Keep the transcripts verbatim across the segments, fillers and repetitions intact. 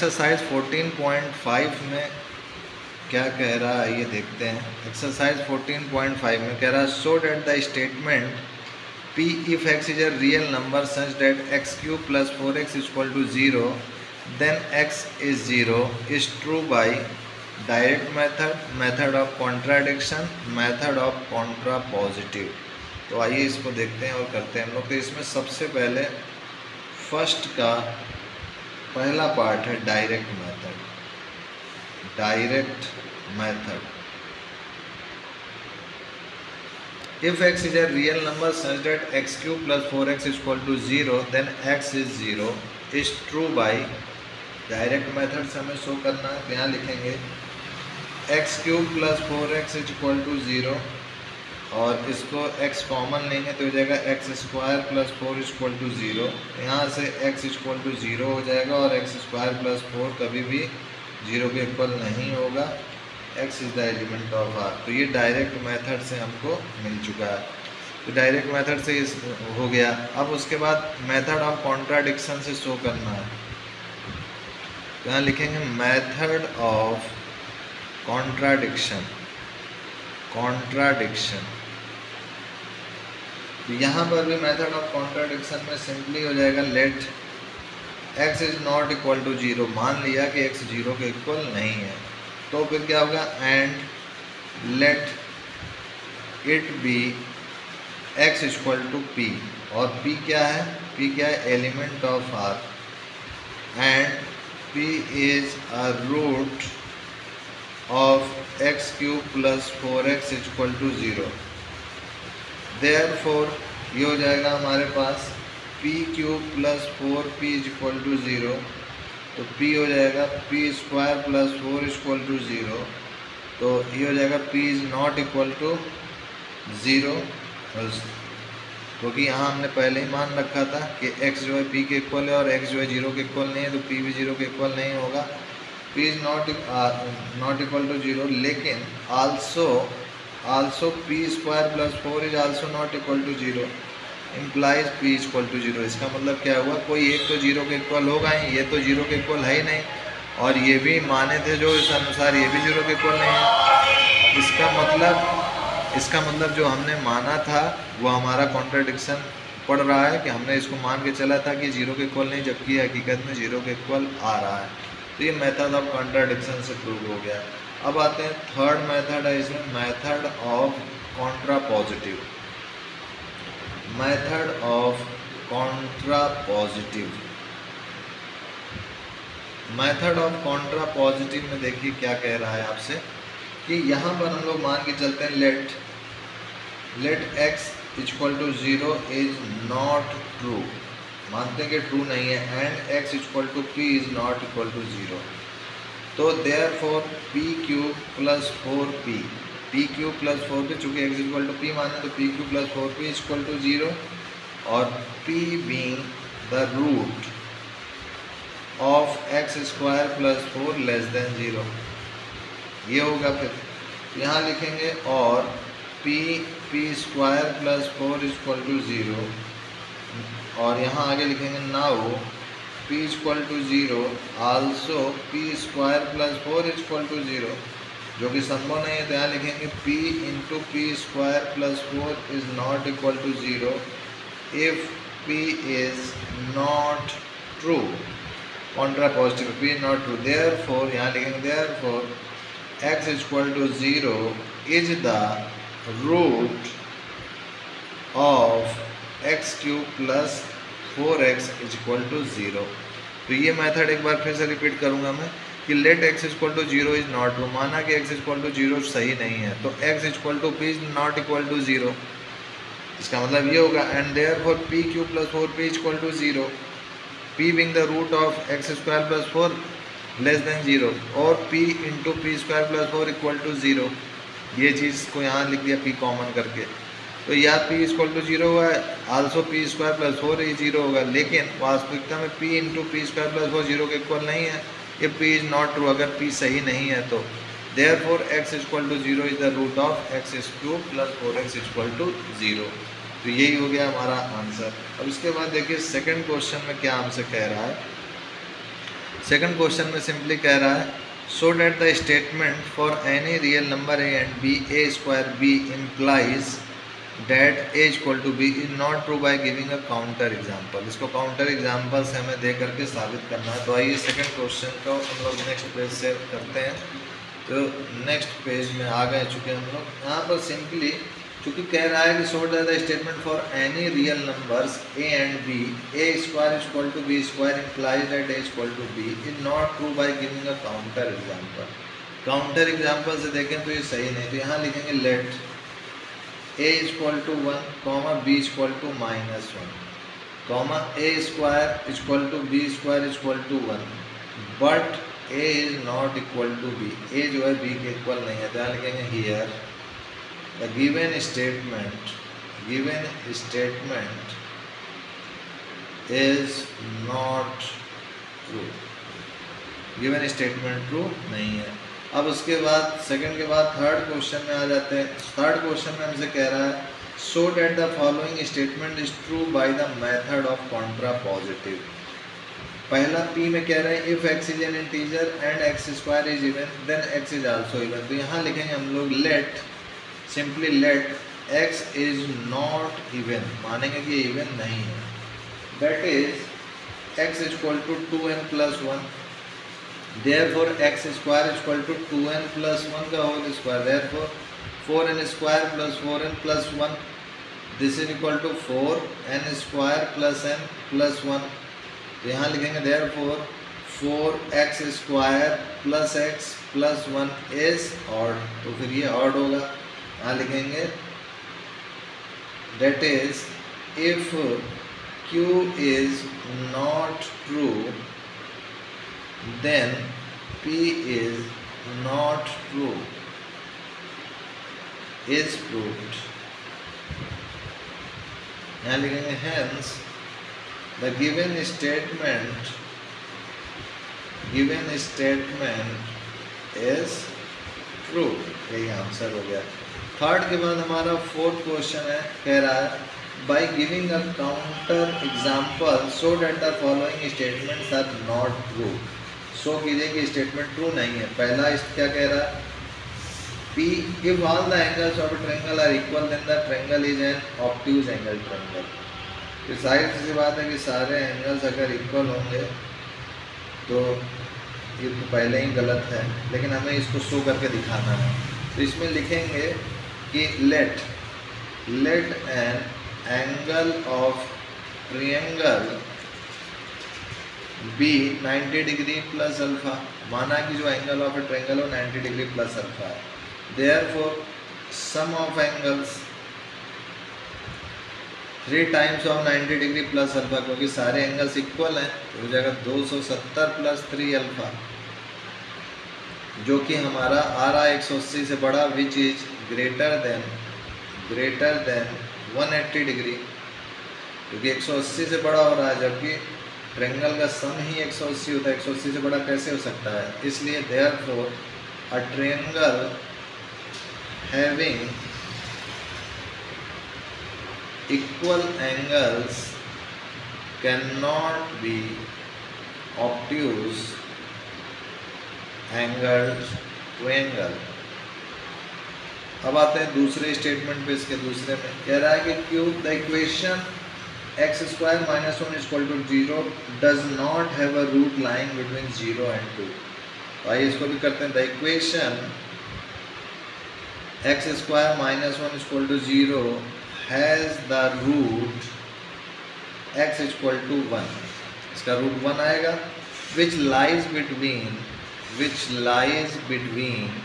Exercise fourteen point five में क्या कह रहा है ये देखते हैं। एक्सरसाइज फोर्टीन पॉइंट फाइव में कह रहा है show that the statement P if x is a real number such that x cube plus four x is equal to zero, then x is zero is true by direct method, method of contradiction, method of contrapositive। तो आइए इसको देखते हैं और करते हैं हम लोग। तो इसमें सबसे पहले फर्स्ट का पहला पार्ट है direct method. Direct method, if x is a real number such that x cube plus four x is equal to zero, then x is zero is true by direct method से हमें show करना है। तो यहाँ लिखेंगे x cube plus four x is equal to zero, और इसको x common लेंगे तो हो जाएगा x square plus four is equal to zero. यहाँ से x is equal to zero हो जाएगा और एक्स स्क्वायर प्लस फोर कभी भी ज़ीरो के इक्वल नहीं होगा। x is the element of r। तो ये डायरेक्ट मेथड से हमको मिल चुका है। तो डायरेक्ट मेथड से इस हो गया। अब उसके बाद मेथड ऑफ कॉन्ट्राडिक्शन से शो करना है। तो यहाँ लिखेंगे मेथड ऑफ कॉन्ट्राडिक्शन। कॉन्ट्राडिक्शन तो यहाँ पर भी मेथड ऑफ कॉन्ट्राडिक्शन में सिंपली हो जाएगा let x is not equal to zero. मान लिया कि x ज़ीरो के इक्वल नहीं है, तो फिर क्या होगा and let it be x equal to p. और p क्या है? p क्या है? Element of r, and p is a root of x cube plus four x equal to zero. Therefore ये हो जाएगा हमारे पास p cube plus four p equal to zero. तो p हो जाएगा p square plus four equal to zero. तो ये हो जाएगा p is not equal to zero, क्योंकि यहाँ हमने पहले ही मान रखा था कि x जो है p के इक्वल है और x जो है जीरो के इक्वल नहीं है, तो p भी जीरो के इक्वल नहीं होगा। p is not not equal to zero, लेकिन also also p square plus four is also not equal to zero implies p equal to zero. इसका मतलब क्या हुआ? कोई एक तो जीरो के इक्वल होगा ही, ये तो जीरो के इक्वल है ही नहीं, और ये भी माने थे जो इस अनुसार ये भी जीरो के इक्वल नहीं है। इसका मतलब इसका मतलब जो हमने माना था वो हमारा कॉन्ट्राडिक्शन पड़ रहा है कि हमने इसको मान के चला था कि जीरो के इक्वल नहीं, जबकि हकीकत में जीरो के इक्वल आ रहा है। तो ये मेथड ऑफ कॉन्ट्राडिक्शन से प्रूव हो गया। अब आते हैं थर्ड मेथड है इसमें, method of contrapositive. Method of contrapositive method of contrapositive में देखिए क्या कह रहा है आपसे कि यहाँ पर हम लोग मान के चलते हैं let let x equal to zero is not true. मानते हैं कि ट्रू नहीं है, and x equal to p is not equal to zero. तो therefore p cube plus four p p cube plus four p, चूँकि x equal to p माने तो p cube plus four p equal to zero, और p being the root of x square plus four less than zero. ये होगा। फिर यहाँ लिखेंगे और p p square plus four equal to zero, और यहाँ आगे लिखेंगे now p equal to zero also p square plus four equal to zero, जो कि संभव नहीं है। तो यहाँ लिखेंगे p into p square plus four is not equal to zero if p is not true. Contrapositive p is not true, therefore यहाँ लिखेंगे therefore x equal to zero is the root of x cube plus four x equal to zero. तो ये method एक बार फिर से repeat करूँगा मैं कि let x equal to zero is not true. माना कि x इक्वल टू जीरो सही नहीं है, तो x equal to p is not equal to zero. इसका मतलब ये होगा and therefore p cube plus four p equal to zero, p being the root of x square plus four less than zero, और p into p square plus four equal to zero. ये चीज़ को यहाँ लिख दिया p common करके। तो या p इक्वल टू जीरो हुआ है, also p square plus four ही जीरो होगा, लेकिन वास्तविकता में p into p square plus four zero के इक्वल नहीं है। ये p इज़ नॉट ट्रू, अगर p सही नहीं है तो therefore x equal to zero is the root of x cube plus four x equal to zero. तो यही हो गया हमारा आंसर। अब इसके बाद देखिए सेकंड क्वेश्चन में क्या हमसे कह रहा है। सेकंड क्वेश्चन में सिंपली कह रहा है so that the statement for any real number a and b a square b implies that a equal to b is not true by giving a counter example. इसको counter example से हमें दे करके साबित करना है। तो आइए सेकंड क्वेश्चन को हम लोग नेक्स्ट पेज से करते हैं। तो नेक्स्ट पेज में आ गए चुके हम लोग। यहाँ पर सिंपली चूँकि कह रहा है कि so that the statement for any real numbers a and b a square equal to b square implies that a equal to b is not true by giving a counter example. Counter example से देखें तो ये सही नहीं, तो यहाँ लिखेंगे let a equal to one comma b equal to minus one comma a square equal to b square equal to one but a is not equal to b. A जो है बी के इक्वल नहीं है। तो लिखेंगे here the given statement given statement is not true. Given statement true नहीं है। अब उसके बाद सेकंड के बाद थर्ड क्वेश्चन में आ जाते हैं। थर्ड क्वेश्चन में हमसे कह रहा है so that the following statement is true by the method of contrapositive. पहला पी में कह रहे हैं if x is an integer and x square is even then x is also even. तो यहाँ लिखेंगे हम लोग let simply let x is not even, मानेंगे कि इवन नहीं है। That is x equal to two n plus one therefore x square is equal to to N plus one का whole square, therefore four n square plus four n plus one this is equal to four n square plus n plus one. तो यहाँ लिखेंगे therefore four x square plus x plus one is odd। तो फिर ये odd होगा। यहाँ लिखेंगे that is if q is not true then P is not true is proved। यहाँ लिखेंगे hence the given statement given statement is true। यही answer हो गया। थर्ड के बाद हमारा फोर्थ क्वेश्चन है, कह रहा है by giving a counter example so that the following statements are not true। Show so, कीजिए कि स्टेटमेंट ट्रू नहीं है। पहला क्या कह रहा है P if all the angles of a triangle are equal then the triangle is an obtuse angle triangle। तो साइड सी बात है कि सारे एंगल्स अगर इक्वल होंगे तो ये तो पहले ही गलत है, लेकिन हमें इसको शो करके दिखाना है। तो इसमें लिखेंगे कि let let an angle of triangle be ninety degree plus alpha. माना कि जो एंगल ऑफ ए ट्रायंगल हो नाइन्टी डिग्री प्लस अल्फा है। Therefore sum of angles three times of ninety degree plus alpha, क्योंकि सारे एंगल्स इक्वल हैं तो हो जाएगा दो सौ सत्तर प्लस थ्री अल्फा, जो कि हमारा आ रहा है एक सौ अस्सी से बड़ा, which is greater than greater than one eighty degree, क्योंकि एक सौ अस्सी से बड़ा हो रहा है, जबकि ट्रायंगल का सम ही एक सौ अस्सी होता है। एक सौ अस्सी से बड़ा कैसे हो सकता है? इसलिए therefore a triangle having equal angles can not be obtuse angled triangle. अब आते हैं दूसरे स्टेटमेंट पे। इसके दूसरे में कह रहा है कि cube the equation x square minus one equal to zero does not have a root lying between zero and two. तो आइए इसको भी करते हैं। The equation x square minus one equal to zero has the root x equal to one. इसका root one आएगा। Which lies between which lies between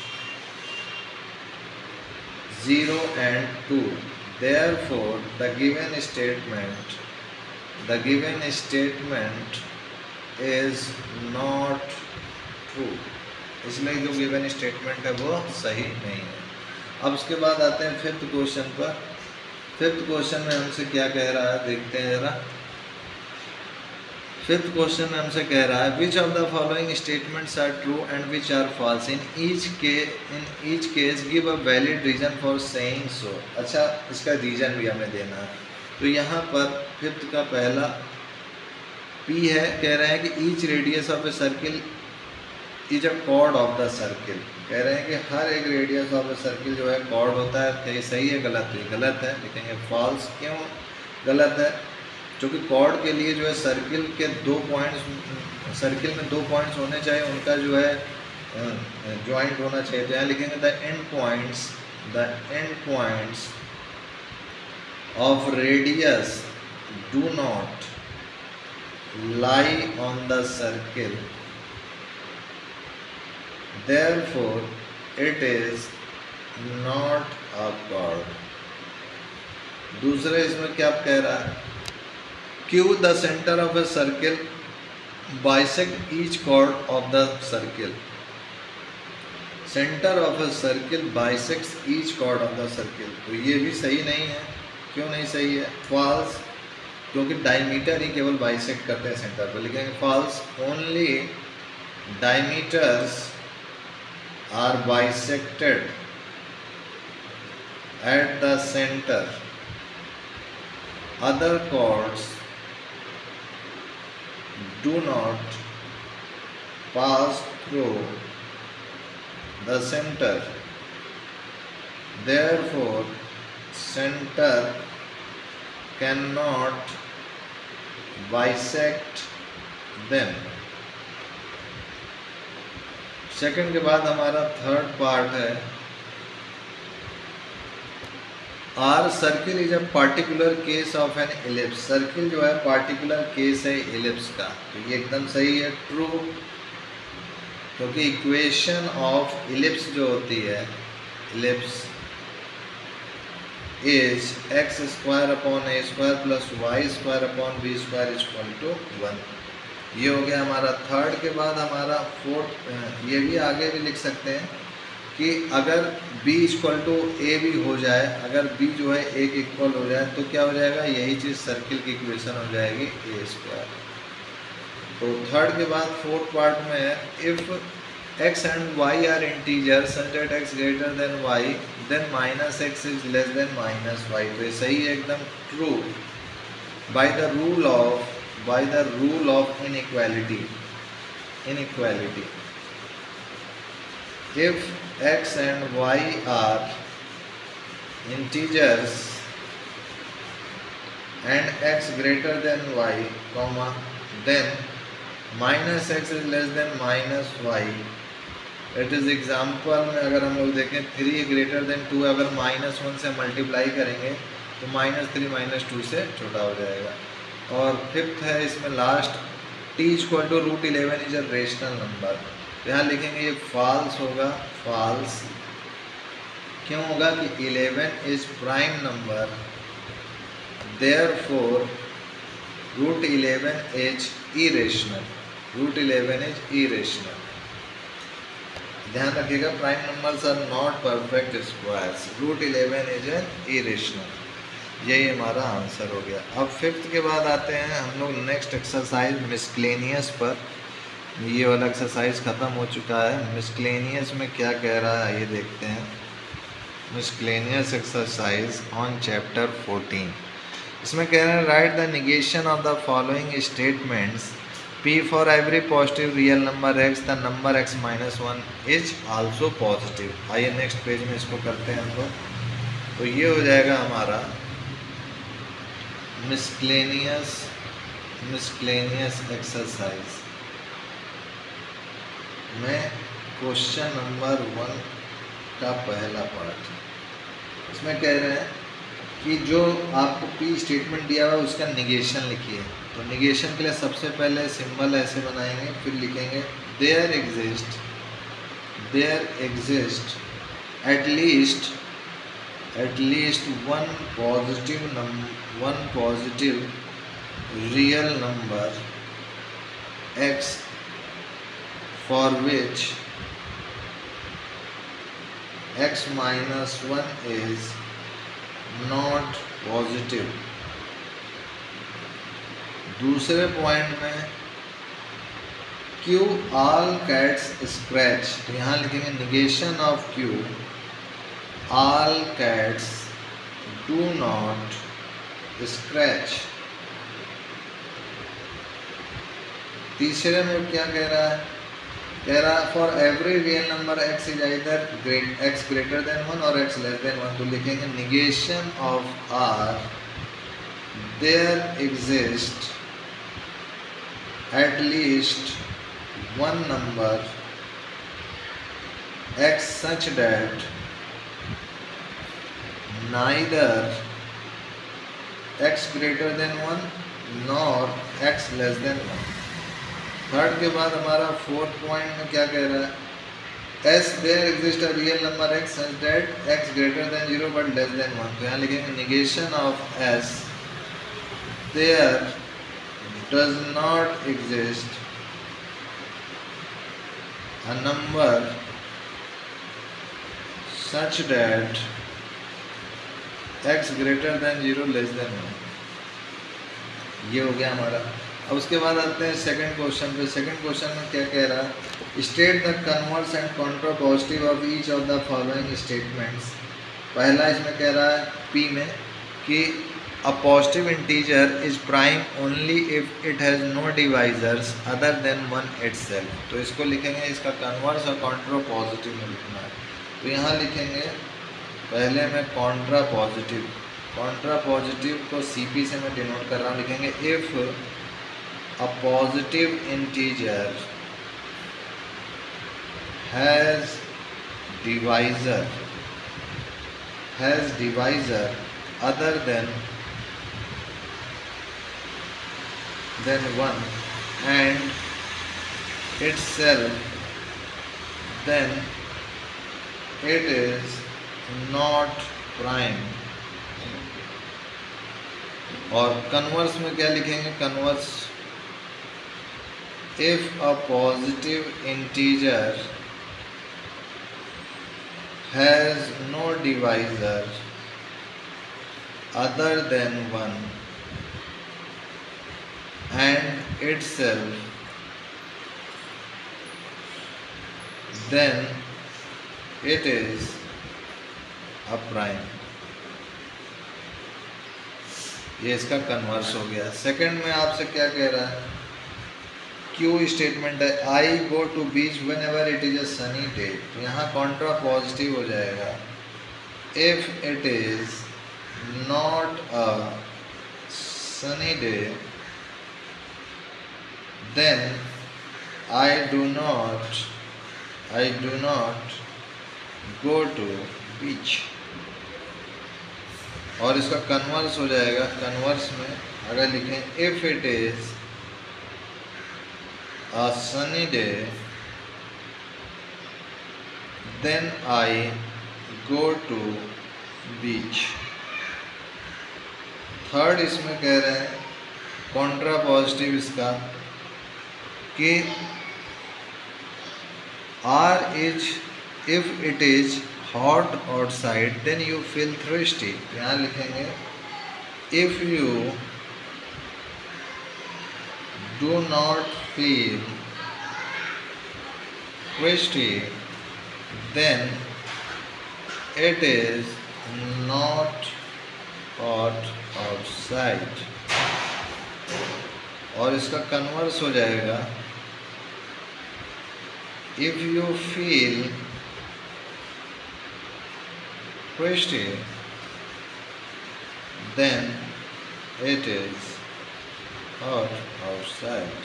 zero and two. Therefore, the given statement, the given statement is not true। इसलिए जो given statement है वो सही नहीं है। अब उसके बाद आते हैं फिफ्थ क्वेश्चन पर। फिफ्थ क्वेश्चन में हमसे क्या कह रहा है देखते हैं जरा। फिफ्थ क्वेश्चन में हमसे कह रहा है which of the following statements are true and which are false in each case in each case give a valid reason for saying so. अच्छा, इसका रीज़न भी हमें देना है। तो यहाँ पर फिफ्थ का पहला पी है, कह रहे हैं कि each radius of a circle is a chord of the circle. कह रहे हैं कि हर एक रेडियस ऑफ ए सर्किल जो है कॉर्ड होता है। क्या ये सही है गलत है? गलत है, लिखेंगे फॉल्स। क्यों गलत है? क्योंकि कॉर्ड के लिए जो है सर्किल के दो पॉइंट्स, सर्किल में दो पॉइंट्स होने चाहिए, उनका जो है ज्वाइंट होना चाहिए। तो यहाँ लिखेंगे the end points, the end points of radius do not lie on the circle, therefore it is not a chord। दूसरे इसमें क्या कह रहा है? Q the center of a circle bisect each chord of the circle। center of a circle bisects each chord of the circle। तो ये भी सही नहीं है। क्यों नहीं सही है? false, क्योंकि डायमीटर ही केवल बाइसेक्ट करते हैं सेंटर पर। लिखेंगे false, only diameters are bisected at the centre, other chords do not pass through the centre, therefore centre can not bisect them। Second के बाद हमारा थर्ड पार्ट है, are circle is a particular case of an ellipse. Circle जो है particular case है ellipse का। तो ये एकदम सही है, ट्रू, क्योंकि इक्वेशन ऑफ इलिप्स जो होती है, ellipse is x square upon a square plus y square upon b square equal to one. ये हो गया हमारा थर्ड। के बाद हमारा फोर्थ, ये भी आगे भी लिख सकते हैं कि अगर b इक्वल टू ए भी हो जाए, अगर b जो है ए के इक्वल हो जाए तो क्या हो जाएगा? यही चीज़ सर्किल की इक्वेशन हो जाएगी ए स्क्वायर। तो थर्ड के बाद फोर्थ पार्ट में है, if x and y are integers such that x greater than y, then minus x is less than minus y। तो ये सही है, एकदम true. by the rule of by the rule of inequality inequality if x and y are integers and x greater than y, comma, then minus x is less than minus y। It is example में अगर हम लोग देखें three greater than two, अगर minus one से multiply करेंगे तो minus three minus two से छोटा हो जाएगा। और फिफ्थ है इसमें last, t equal to root eleven is a rational number. तो यहाँ लिखेंगे ये फॉल्स होगा, फॉल्स। क्यों होगा? कि eleven is prime number, therefore root eleven is irrational, root eleven is irrational. ध्यान रखिएगा, prime numbers are not perfect squares, root eleven is an irrational. यही हमारा आंसर हो गया। अब फिफ्थ के बाद आते हैं हम लोग नेक्स्ट एक्सरसाइज मिसक्लेनियस पर। ये वाला एक्सरसाइज ख़त्म हो चुका है। मिसक्लेनियस में क्या कह रहा है ये देखते हैं। Miscellaneous exercise on chapter fourteen. इसमें कह रहे हैं write the negation of the following statements, P for every positive real number x, the number x minus one is also positive। आइए नेक्स्ट पेज में इसको करते हैं हम लोग। तो ये हो जाएगा हमारा मिसक्लेनियस मिसक्लेनियस एक्सरसाइज में क्वेश्चन नंबर वन का पहला पार्ट। इसमें कह रहे हैं कि जो आपको P स्टेटमेंट दिया हुआ है उसका निगेशन लिखिए। तो निगेशन के लिए सबसे पहले सिंबल ऐसे बनाएंगे, फिर लिखेंगे there exist there exist at least at least one positive number one positive real number x for which x minus one is not positive. दूसरे पॉइंट में Q all cats scratch, तो यहाँ लिखेंगे negation of Q all cats do not scratch। तीसरे में क्या कह रहा है, कह रहा है for every real number x is either great x greater than one or x less than one, तो लिखेंगे negation of r there exist at least one number x such that neither x greater than one nor x less than one. Third के बाद हमारा fourth point में क्या कह रहा है, S there exist a real number x such that x greater than zero but less than one, तो यहाँ लिखेंगे negation of s there does not exist a number such that x greater than zero less than one. ये हो गया हमारा। अब उसके बाद आते हैं सेकंड क्वेश्चन पे। सेकंड क्वेश्चन में क्या कह रहा है, state the converse and contrapositive of each of the following statements. पहला इसमें कह रहा है पी में कि a positive integer is prime only if it has no divisors other than one itself, तो इसको लिखेंगे, इसका कन्वर्स और कॉन्ट्रा पॉजिटिव में लिखना है। तो यहाँ लिखेंगे पहले में कॉन्ट्रा पॉजिटिव, कॉन्ट्रा पॉजिटिव को सीपी से मैं डिनोट कर रहा हूँ, लिखेंगे if a positive integer has divisor has divisor other than than one and itself, then it is not prime। और कन्वर्स में क्या लिखेंगे, converse if a positive integer has no divisor other than one and itself, then it is a prime। ये इसका converse हो गया। Second में आपसे क्या कह रहा है, क्यू स्टेटमेंट है, I go to beach whenever it is a sunny day, तो यहाँ कॉन्ट्रा पॉजिटिव हो जाएगा, if it is not a sunny day then I do not I do not go to beach। और इसका converse हो जाएगा, converse में अगर लिखें if it is a sunny day then I go to beach। Third इसमें कह रहे हैं कॉन्ट्रा पॉजिटिव इसका कि R is if it is hot outside then you feel thirsty। यहाँ लिखेंगे if you do not feel thirsty then it is not hot outside। और इसका कन्वर्स हो जाएगा, if you feel thirsty then it is hot outside।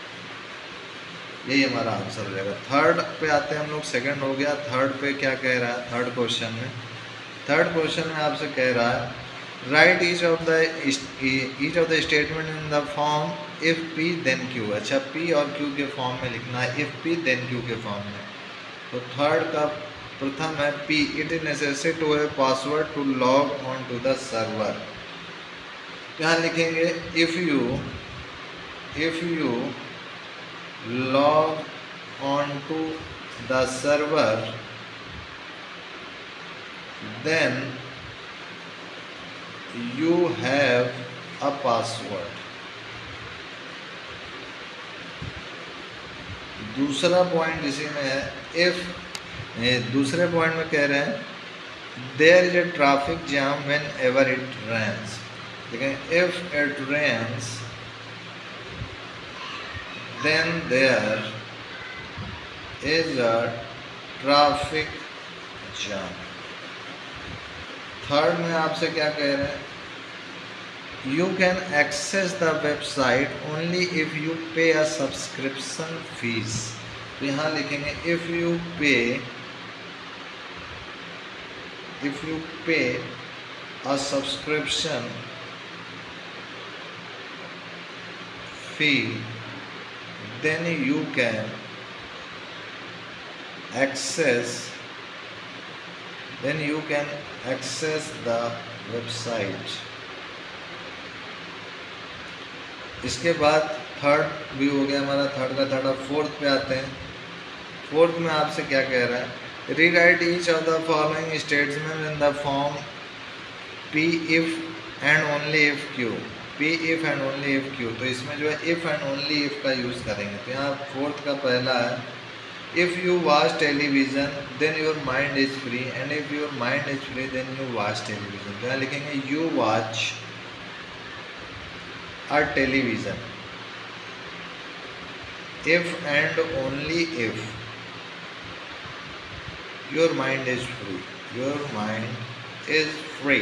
यही हमारा answer हो जाएगा। थर्ड पे आते हैं हम लोग, सेकंड हो गया। थर्ड पे क्या कह रहा है, थर्ड क्वेश्चन में थर्ड क्वेश्चन में आपसे कह रहा है write each of the each of the statement in the form if P then Q. अच्छा, पी और क्यू के फॉर्म में लिखना है, इफ़ पी देन क्यू के फॉर्म में। तो थर्ड का प्रथम है P it is necessary to have password to log on to the server. यहाँ लिखेंगे if you if you log on to the server then you have a password। दूसरा पॉइंट इसी में है, इफ दूसरे पॉइंट में कह रहे हैं there is a traffic jam whenever it rains. देखें if it rains then there is a traffic jam. Third में आपसे क्या कह रहे हैं, you can access the website only if you pay a subscription fees. तो यहाँ लिखेंगे if you pay if you pay a subscription fee, then you can access then you can access the website. इसके बाद third भी हो गया हमारा, third का थर्ड। अब फोर्थ पे आते हैं। फोर्थ में आपसे क्या कह रहा है, rewrite each of the following statement in the form P if and only if Q. P if and only if Q, तो इसमें जो है इफ एंड ओनली इफ का यूज़ करेंगे। तो यहाँ फोर्थ का पहला है, if you watch television then your mind is free, and if your mind is free then you watch television. तो यहाँ लिखेंगे you watch a television if and only if your mind is free, your mind is free.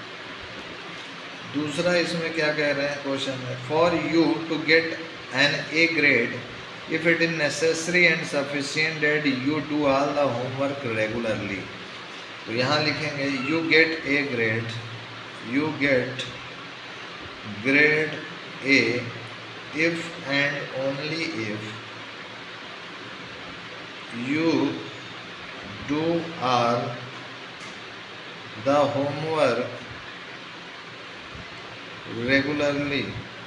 दूसरा इसमें क्या कह रहे हैं question में, for you to get an A grade if it is necessary and sufficient that you do all the homework regularly. तो यहाँ लिखेंगे you get A grade, you get grade A if and only if you do all the homework regularly.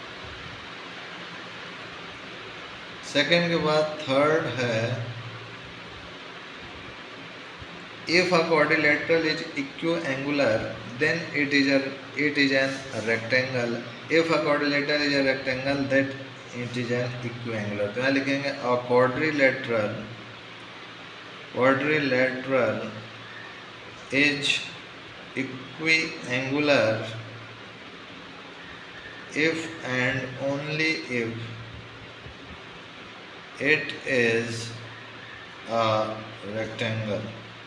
Second के बाद third है, if a quadrilateral is इक्यू angular then it is it is an rectangle, if a quadrilateral is a rectangle that it is an equiangular. तो यहाँ लिखेंगे a quadrilateral quadrilateral is equiangular if and only if it is a rectangle।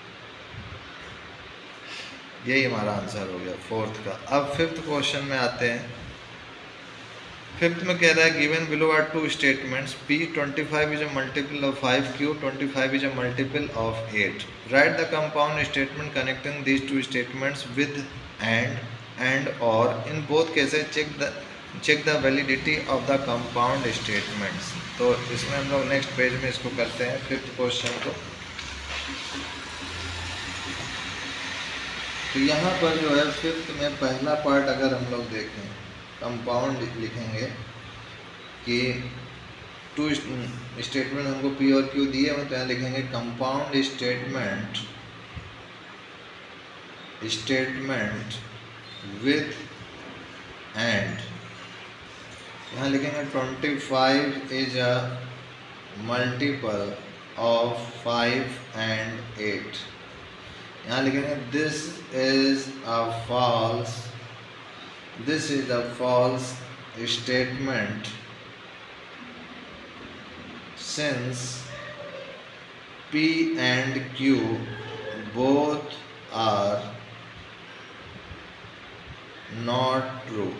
यही हमारा answer हो गया fourth का। अब fifth question में आते हैं। फिफ्थ में कह रहा है given below are two statements P twenty five is a multiple of five, Q twenty five is a multiple of eight. Write the compound statement connecting these two statements with and and or in both cases check the check the validity of the compound statements. तो इसमें हम लोग next page में इसको करते हैं fifth question को। तो यहाँ पर जो है फिफ्थ में पहला पार्ट अगर हम लोग देखें, कंपाउंड लिखेंगे कि टू स्टेटमेंट हमको पी और क्यू दिए हैं, तो यहाँ लिखेंगे compound statement statement with and. यहाँ लिखेंगे twenty five is a multiple of five and eight. यहाँ लिखेंगे this is a false this is a false statement since P and Q both are not true।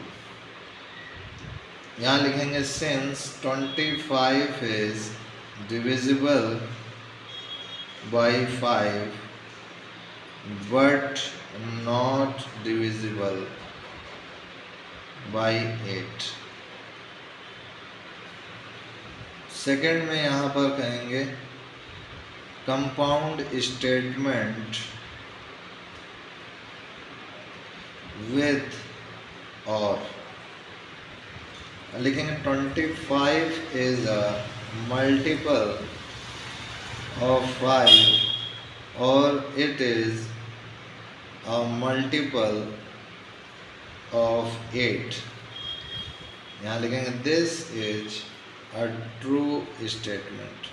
यहाँ लिखेंगे since twenty five is divisible by five but not divisible by eight. Second में यहाँ पर कहेंगे compound statement with or लिखेंगे twenty five is a multiple of five or it is a multiple of eight. यहाँ लिखेंगे this is a true statement.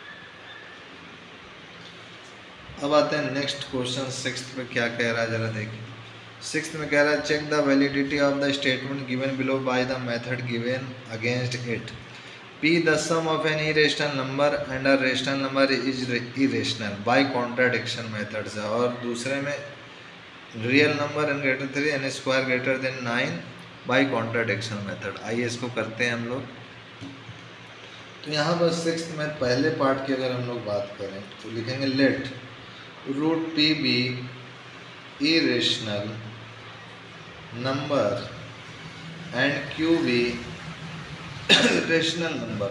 अब आते हैं नेक्स्ट क्वेश्चन सिक्स्थ में क्या कह रहा है जरा देखिए। सिक्स्थ में कह रहा है check the validity of the statement given below by the method given against it. P the sum of an irrational number and a rational number is irrational by contradiction method से, और दूसरे में real number n greater three n square greater than nine by contradiction method. आइए इसको करते हैं हम लोग। तो यहाँ पर सिक्स में पहले पार्ट की अगर हम लोग बात करें तो लिखेंगे let root P be irrational number and q be rational number,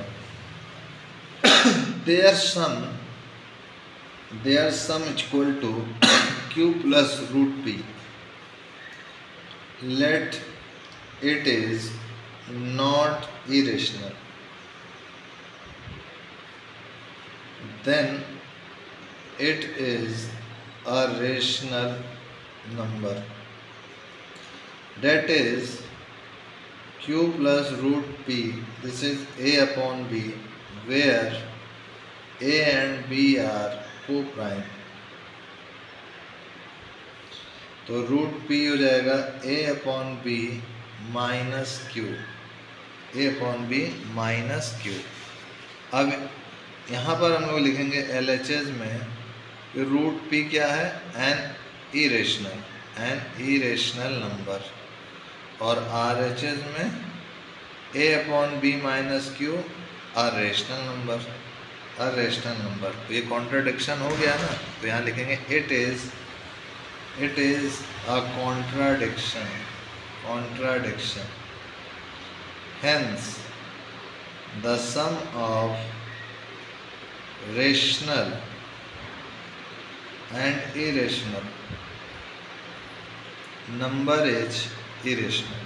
their sum their sum is equal to q plus root p. Let it is not irrational, then it is a rational number, that is q plus root p, this is a upon b, where a and b are co-prime। तो root p हो जाएगा a upon b minus Q, a upon b minus Q. अब यहाँ पर हम लोग लिखेंगे L H S में रूट p क्या है, an irrational an irrational number, और आर एच एस में A upon B minus Q are rational number, are rational number. तो ये कॉन्ट्राडिक्शन हो गया ना, तो यहाँ लिखेंगे it is it is a contradiction contradiction hence the sum of rational and irrational number is irrational.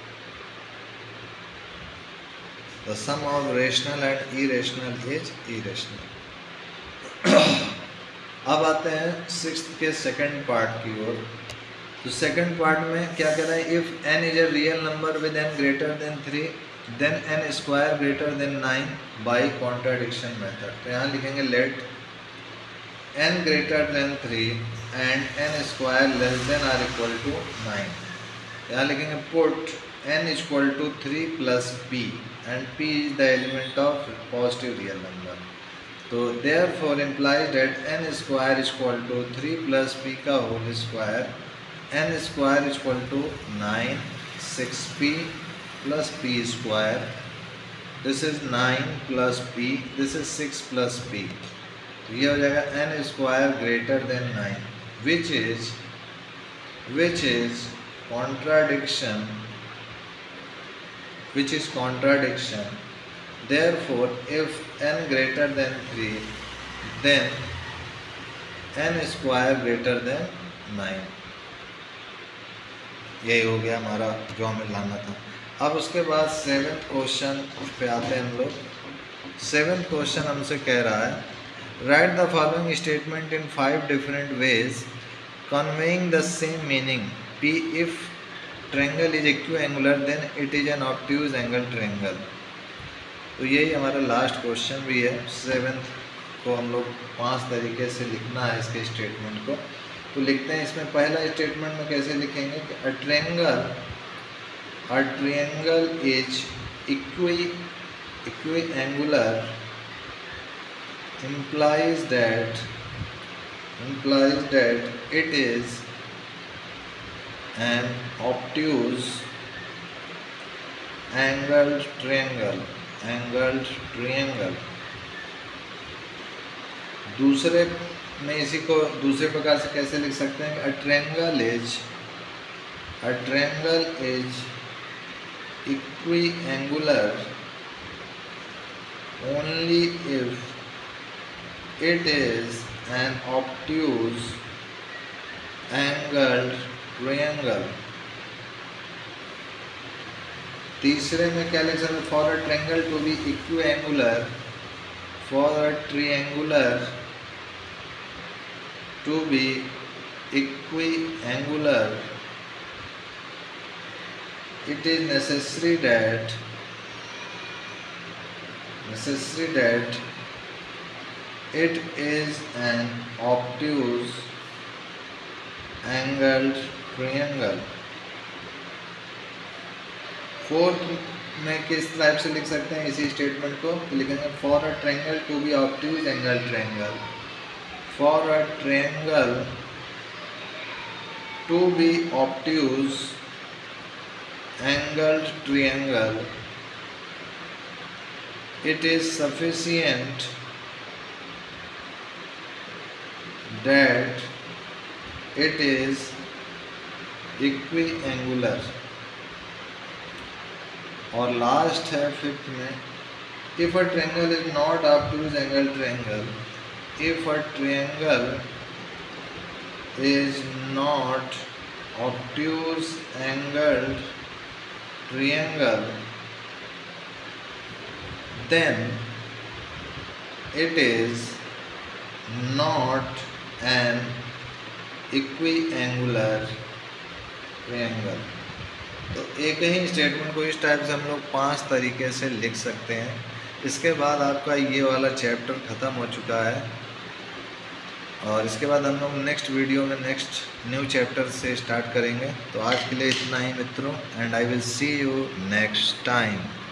The sum of rational and irrational is irrational। अब आते हैं सिक्स्थ के सेकंड पार्ट की ओर। तो सेकंड पार्ट में क्या कह रहा है, if n is a real number with n greater than three then n square greater than nine by contradiction method. तो यहाँ लिखेंगे let n greater than three and n square less than or equal to nine. यहाँ लिखेंगे put n is equal to three plus p and p is the element of positive real number। तो therefore implies that n square is equal to three plus p का whole square, n square is equal to nine, six p plus p square, this is nine plus p, this is six plus p। तो ये हो जाएगा n square greater than nine, which is which is contradiction which is contradiction therefore if n greater than three then n square greater than nine. यही हो गया हमारा जो हमें लाना था। अब उसके बाद सेवेंथ क्वेश्चन पे आते हैं हम लोग। सेवेंथ क्वेश्चन हमसे कह रहा है write the following statement in five different ways conveying the same meaning। P if triangle is equiangular then it is an obtuse angle triangle। तो यही हमारा लास्ट क्वेश्चन भी है। सेवेंथ को हम लोग पांच तरीके से लिखना है इसके स्टेटमेंट को। तो लिखते हैं इसमें पहला स्टेटमेंट में कैसे लिखेंगे कि a triangle a triangle is equi equiangular implies that implies that it is an obtuse angled triangle angled triangle। दूसरे में इसी को दूसरे प्रकार से कैसे लिख सकते हैं, a triangle is a triangle is equiangular only if it is an obtuse angled triangle। तीसरे में क्या लिख सकते हैं, for a triangle to be equiangular for a triangular to be equiangular it is necessary that necessary that it is an obtuse angled triangle। Fourth में किस type से लिख सकते हैं इसी स्टेटमेंट को, तो लिखेंगे for a triangle to be obtuse angle triangle, for a triangle to be obtuse angle triangle it is sufficient that it is equiangular। और लास्ट है फिफ्थ में, if a triangle is not obtuse angle triangle, if a triangle is not obtuse angled triangle, then it is not an equiangular triangle। तो एक ही statement को इस type से हम लोग पांच तरीके से लिख सकते हैं। इसके बाद आपका ये वाला चैप्टर ख़त्म हो चुका है और इसके बाद हम लोग नेक्स्ट वीडियो में नेक्स्ट न्यू चैप्टर से स्टार्ट करेंगे। तो आज के लिए इतना ही मित्रों, and I will see you next time.